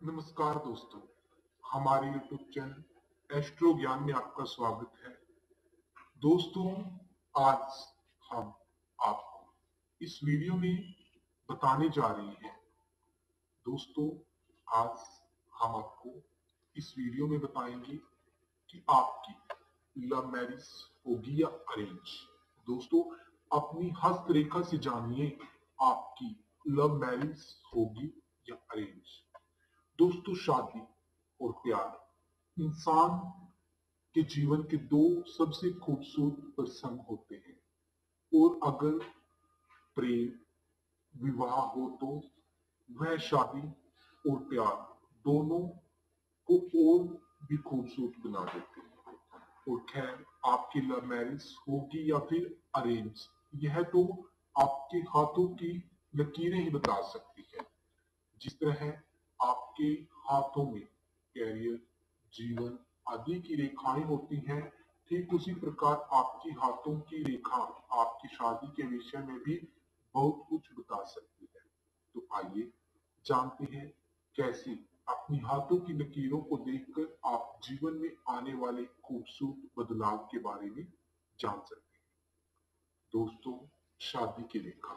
नमस्कार दोस्तों, हमारे YouTube चैनल एस्ट्रो ज्ञान में आपका स्वागत है। दोस्तों, आज हम आपको इस वीडियो में बताने जा रहे हैं। दोस्तों, आज हम आपको इस वीडियो में बताएंगे कि आपकी लव मैरिज होगी या अरेंज। दोस्तों, अपनी हस्तरेखा से जानिए आपकी लव मैरिज होगी या अरेंज। दोस्तों, शादी और प्यार इंसान के जीवन के दो सबसे खूबसूरत प्रसंग होते हैं, और अगर प्रेम विवाह हो तो वह शादी और प्यार दोनों को और भी खूबसूरत बना देते हैं। और खैर, आपकी लव मैरिज होगी या फिर अरेंज, यह तो आपके हाथों की लकीरें ही बता सकती है। जिस तरह आपके हाथों में कैरियर, जीवन आदि की रेखाएं होती हैं, ठीक उसी प्रकार आपकी हाथों की रेखा आपकी शादी के विषय में भी बहुत कुछ बता सकती है। तो आइए जानते हैं कैसे अपनी हाथों की लकीरों को देखकर आप जीवन में आने वाले खूबसूरत बदलाव के बारे में जान सकते हैं। दोस्तों, शादी की रेखा,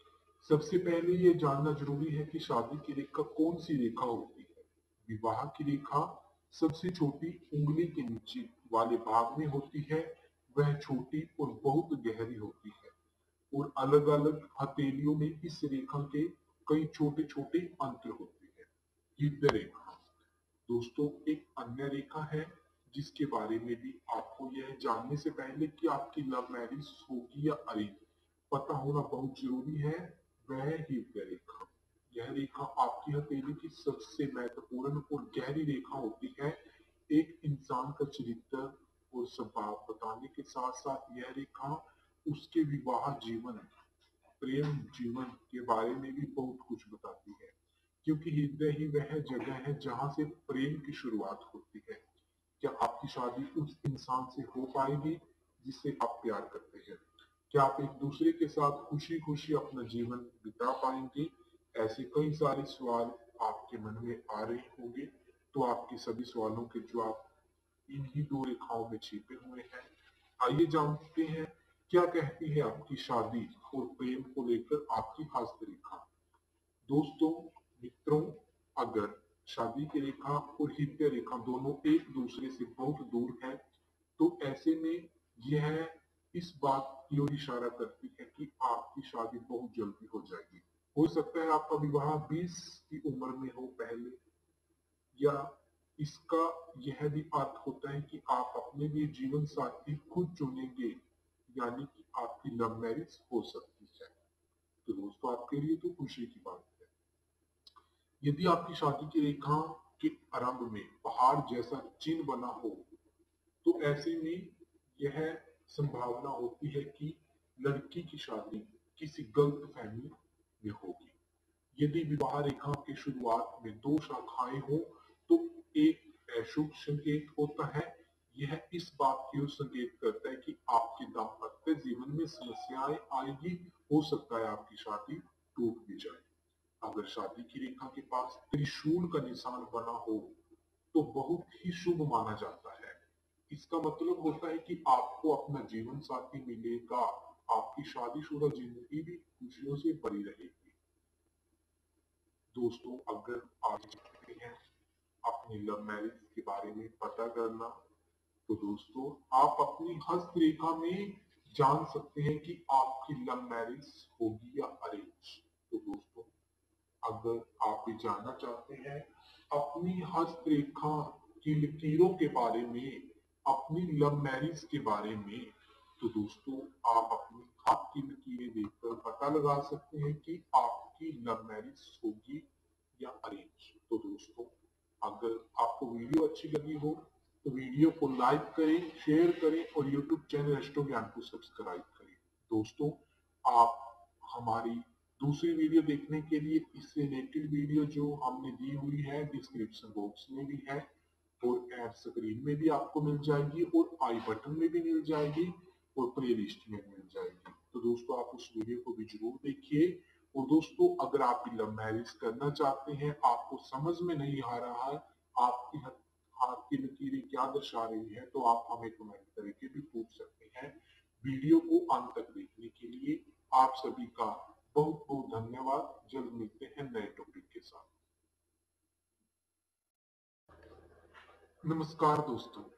सबसे पहले ये जानना जरूरी है कि शादी की रेखा कौन सी रेखा होती है। विवाह की रेखा सबसे छोटी उंगली के नीचे वाले भाग में होती है। वह छोटी और बहुत गहरी होती है, और अलग अलग हथेलियों में इस रेखा के कई छोटे छोटे अंतर होते हैं। हृदय रेखा, दोस्तों, एक अन्य रेखा है जिसके बारे में भी आपको यह जानने से पहले कि आपकी लव मैरिज होगी या अरेंज पता होना बहुत जरूरी है। वह है हृदय रेखा। यह रेखा आपकी हथेली की सबसे महत्वपूर्ण और गहरी रेखा होती है। एक इंसान का चरित्र और स्वभाव बताने के साथ साथ यह रेखा उसके विवाह जीवन, प्रेम जीवन के बारे में भी बहुत कुछ बताती है, क्योंकि हृदय ही वह जगह है जहां से प्रेम की शुरुआत होती है। क्या आपकी शादी उस इंसान से हो पाएगी जिससे आप प्यार करते हैं? क्या आप एक दूसरे के साथ खुशी खुशी अपना जीवन बिता पाएंगे? ऐसे कई सारे सवाल आपके मन में आ रहे होंगे। तो आपके सभी सवालों के जवाब इन्हीं दो रेखाओं में छिपे हुए हैं। आइए जानते हैं क्या कहती है आपकी शादी और प्रेम को लेकर आपकी हस्तरेखा। दोस्तों, मित्रों, अगर शादी की रेखा और हृदय रेखा दोनों एक दूसरे से बहुत दूर है, तो ऐसे में यह इस बात की ओर इशारा करती है कि आपकी शादी बहुत जल्दी हो जाएगी। हो सकता है आपका विवाह 20 की उम्र में हो पहले, या इसका यह भी अर्थ होता है कि आप अपने लिए जीवन साथी खुद चुनेंगे, यानी कि आपकी लव मैरिज हो सकती है। तो दोस्तों, आपके लिए तो खुशी की बात है। यदि आपकी शादी की रेखा के आरंभ में पहाड़ जैसा चिन्ह बना हो, तो ऐसे में यह संभावना होती है कि लड़की की शादी किसी गलत फहमी में होगी। यदि विवाह रेखा की शुरुआत में दो शाखाएं हो, तो एक अशुभ संकेत होता है। यह इस बात की ओर संकेत करता है कि आपके दाम्पत्य जीवन में समस्याएं आएगी। हो सकता है आपकी शादी टूट भी जाए। अगर शादी की रेखा के पास त्रिशूल का निशान बना हो, तो बहुत ही शुभ माना जाता है। इसका मतलब होता है कि आपको अपना जीवन साथी मिलेगा। आपकी शादीशुदा जिंदगी भी खुशियों से भरी रहेगी। दोस्तों, अगर आप चाहते हैं अपनी लव मैरिज के बारे में पता करना, तो दोस्तों आप अपनी हस्तरेखा में जान सकते हैं कि आपकी लव मैरिज होगी या अरेंज। तो दोस्तों, अगर आप भी जानना चाहते हैं अपनी हस्तरेखा की लकीरों के बारे में, अपनी लव मैरिज के बारे में, तो दोस्तों आप अपनी हाथ की लकीरें देखकर पता लगा सकते हैं कि आपकी लव मैरिज होगी या अरेंज। तो दोस्तों, अगर आपको वीडियो अच्छी लगी हो तो वीडियो को लाइक करें, शेयर करें और यूट्यूब चैनल एस्ट्रो ज्ञान को सब्सक्राइब करें। दोस्तों, आप हमारी दूसरी वीडियो देखने के लिए इस रिलेटेड वीडियो जो हमने दी हुई है डिस्क्रिप्शन बॉक्स में भी है, और एड स्क्रीन में भी आपको मिल जाएगी, और आई बटन में भी मिल जाएगी, और प्ले लिस्ट में मिल जाएगी। तो दोस्तों, आप उस वीडियो को भी जरूर देखिए और दोस्तों, अगर आप भी लव मैरिज करना चाहते हैं, आपको समझ में नहीं आ रहा है आपकी हाथ की लकीरें क्या दर्शा रही है, तो आप हमें कमेंट करके भी पूछ सकते हैं। वीडियो को अंत तक देखने के लिए आप सभी का बहुत बहुत धन्यवाद। जल्द मिलते हैं नए टॉपिक के साथ। नमस्कार दोस्तों,